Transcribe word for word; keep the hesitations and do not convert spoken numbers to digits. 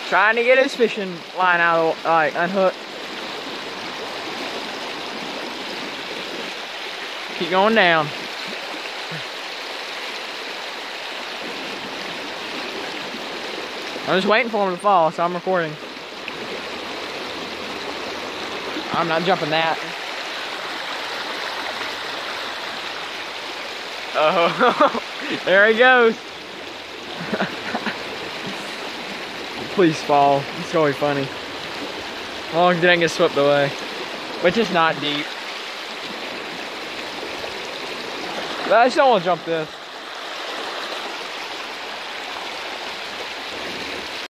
Trying to get his fishing line out of the, like, unhooked. Keep going down. I'm just waiting for him to fall, so I'm recording. I'm not jumping that. Oh, there he goes. Please fall. It's gonna be funny. As long as it didn't get swept away. Which is not deep. But I just don't want to jump this.